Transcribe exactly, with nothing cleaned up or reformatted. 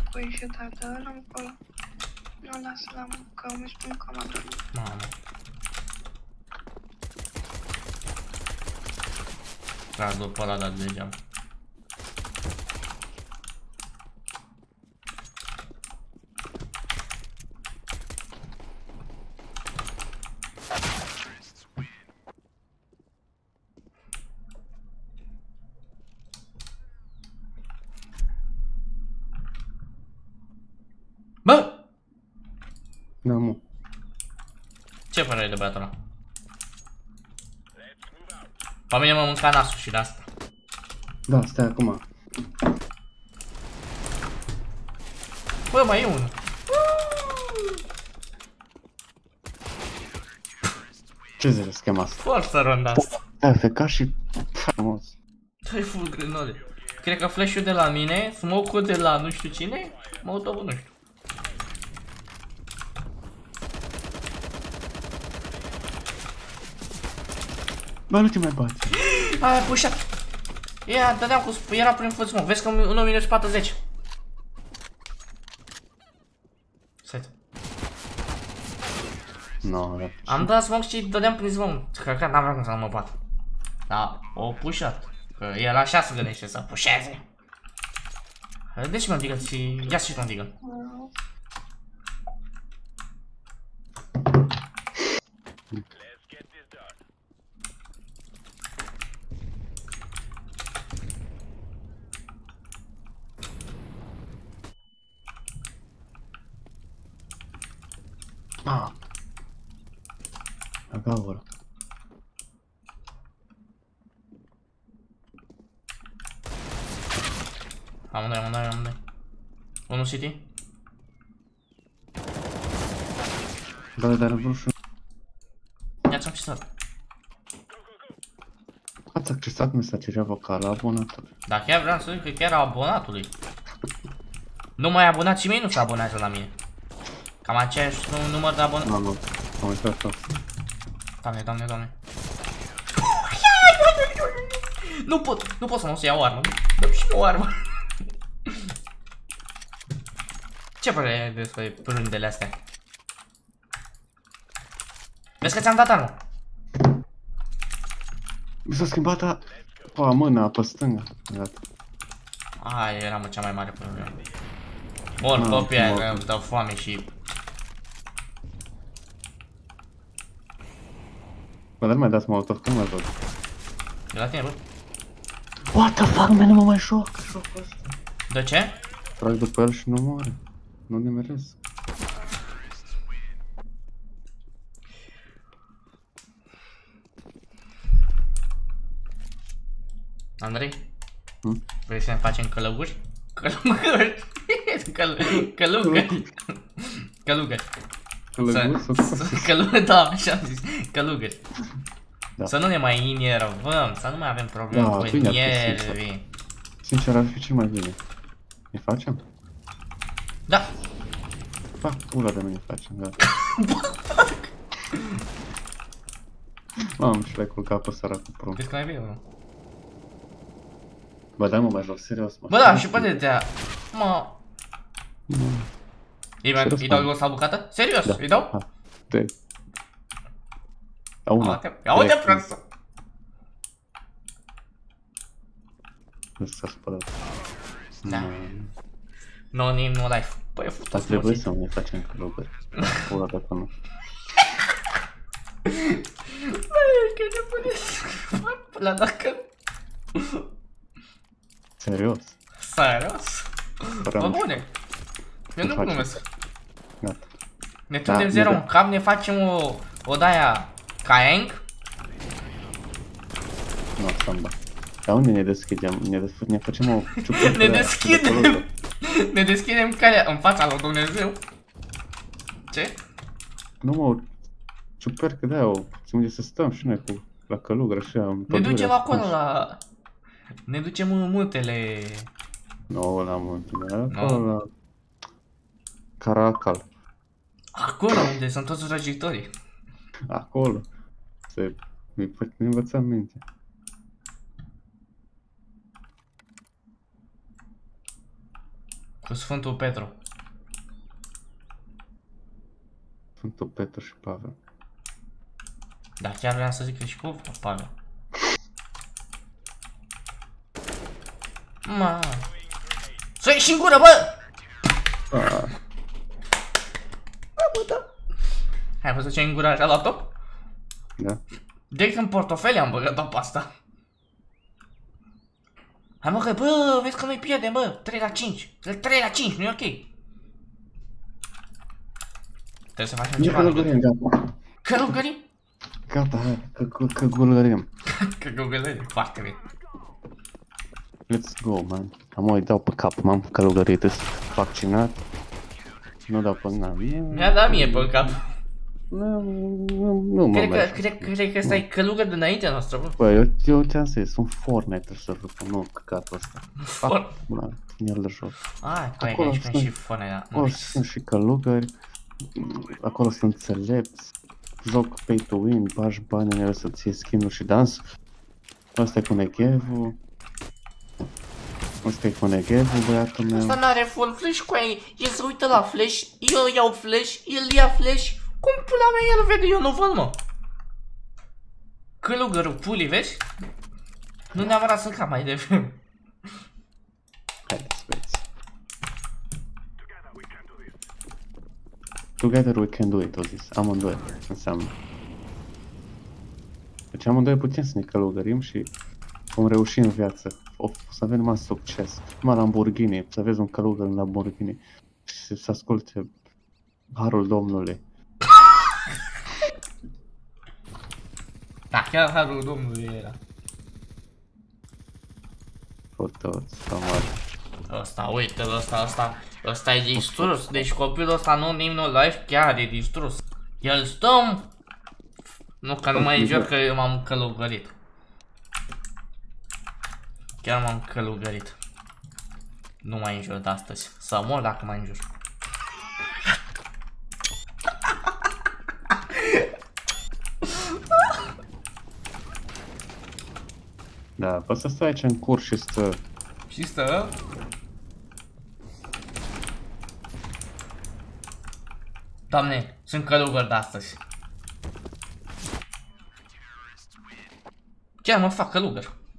cu ieșită, ăla acolo. Nu lasă la muncă, îmi spun că am adormit. Mamă. Tras după ăla, dar degeaba. Bă! Da, mă. Ce părere de băiatul ăla? Pe mine mă mânca nasul și de asta. Da, stai acum. Bă, mai e unul. Ce zice schema asta? Forță ronda asta. Da, fe ca și frumos. Dă-i full grenade. Cred că flash-ul de la mine, smoke-ul de la nu știu cine, Molotov-ul nu știu. Bă, nu te mai bați. Aia, pușat. Ia, dădeam cu... era prin full smoke. Vezi că unu minus patruzeci. Stai. No, da. Am dat smoke și dădeam prin smoke. Că că n-aveam cum să nu mă bat. Da, o pușat. Că el așa se gândește să pușeze. Deci mă digă și... ia și mă digă. Ah. La gaură. Amândoi, amândoi, amândoi. Unul city. Da, dar vreau și... Ia-ți accesat. Ați accesat mesageria vocală a abonatului. Dar chiar vreau să zic că chiar a abonatului. Nu mai abonați și mie nu se abonează la mine. Cam aceeași număr de abonați. Mamă, am uitat asta. Doamne, doamne, doamne. Nu pot, nu pot să nu să iau armă. Dă-mi și o armă. Ce părere ai despre pârândele astea? Vezi că ți-am dat armă. Mi s-a schimbat a... Pa, mâna, pe stânga. Gata. Aia era mă cea mai mare problemă. Bun, Ah, copii aia, mă. îmi dau foame și... Bă, dar nu mai dați molotov, cum mă văd? De la tine, bă. What the fuck, man, nu mă mai joc, jocul ăsta. De ce? Trag după el și nu moare. Nu nimeresc. Andrei? Hmm? Vrei să ne facem călăguri? Călăguri? Căl călugări? Călugări. Călăguri? Călugări, da, așa am zis. Călugări. Da. Să nu ne mai enervăm, să nu mai avem probleme Da, cu bine ar fi, nervii. Sincer, ar fi cel mai bine. Ne facem? Da. Fac, ula de mine facem, gata. Mamă, și l-ai culcat pe săracul prum. Crezi că mai bine, mă? Bă, da, mă, mai joc serios, mă. Bă, da, și poate te-a... Mă... Nu. Îi, mai, Serios, îi dau mă. gol sau bucată? Serios, Da. îi dau? Ha, doi. A una. Ia uite prostă. Nu s-a spălat. Da. Nu. No name, no life. Păi, e futat. Ar trebui să ne facem călugări. Ura de acolo. Băi, că ne puneți la dacă... Serios? Serios? Bă, Fără bune. Eu nu facem. glumesc. Gata. Ne Da, trimitem zero bine. în cap, ne facem o... o de-aia... Kaeng. Nu, samba. Dar unde ne deschidem? Ne, des ne facem o ciupercă Ne de- deschidem. de călugări. Ne deschidem calea în fața lui Dumnezeu. Ce? Nu, mă, o ciupercă de aia, o... unde să stăm și noi cu... la călugări așa, în Ne pădure, ducem acolo ascuns. la... Ne ducem în muntele... Nu, la munte, dar Nu. acolo la... Caracal. Acolo unde sunt toți răjitorii. Acolo. Să ne învățăm mintea. Cu Sfântul Petru. Sfântul Petru și Pavel. Dar chiar vreau să zic că și cu Pavel. Ma. Să ieși în gură, bă! Ah. Hai văzut ce în gură așa la top? Da. Direct în portofel am băgat-o pe asta. Hai mă că, bă, vezi că noi pierdem, bă, trei la cinci. trei la cinci, nu e ok. Trebuie să facem Nu ceva. călugărim, gata. Călugărim? Gata, hai, că, că, că gulgărim. Călugărim, foarte bine. Let's go, man. Am o dau pe cap, m-am călugărit, sunt vaccinat. Nu dau pe nam. Mi-a dat mie pe cap. Nu, nu, nu mă Cred că, merge. cred, cred că ăsta e călugăr dinaintea noastră, bă. Bă, eu, eu ți-am zis, sunt Fortnite serverul, nu căcatul ăsta. For... Da, el de joc. Ai, cu aia Acolo aici când sunt- și fone, da. Acolo sunt și călugări, acolo sunt înțelepți, joc pay to win, bagi bani în ele să-ți iei skin-uri și dans. Ăsta e cu Negevu. Ăsta e cu Negevu, băiatul meu. Ăsta n-are full flash cu aia, el se uită la flash, eu iau flash, el ia flash. Cum pula mea el vede, eu nu văd, mă. Călugărul pulii, vezi? Nu neapărat sunt ca mai devreme. Haideți, băieți. Together we can do it, o zis. Amândoi înseamnă. Deci amândoi putem să ne călugărim și vom reuși în viață. O, o să avem numai succes. Numai Lamborghini, să vezi un călugăr în Lamborghini și să asculte harul Domnului. Da, chiar harul Domnului era. Pe toți, mare. Ăsta, uite, ăsta, ăsta, ăsta e distrus. Deci copilul ăsta nu nim no life, chiar e distrus. El stăm... Nu, că nu mai e joc, că eu m-am călugărit. Chiar m-am călugărit. Nu mai înjur de astăzi. Să mor dacă mai înjur. Da, poți să stai aici în curs și să... Și stă? Doamne, sunt călugăr de astăzi. Chiar mă fac călugăr.